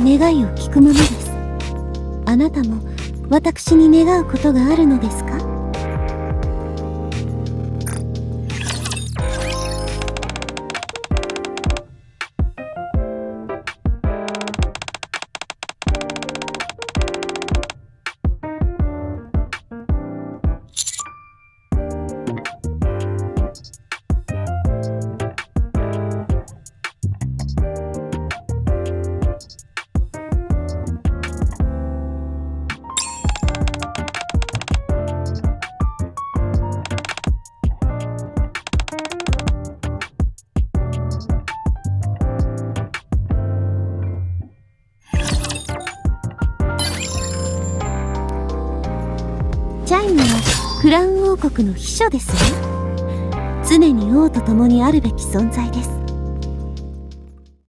願いを聞くものです。あなたも私に願うことがあるのですか？チャイムはクラウン王国の秘書ですよ。常に王と共にあるべき存在です。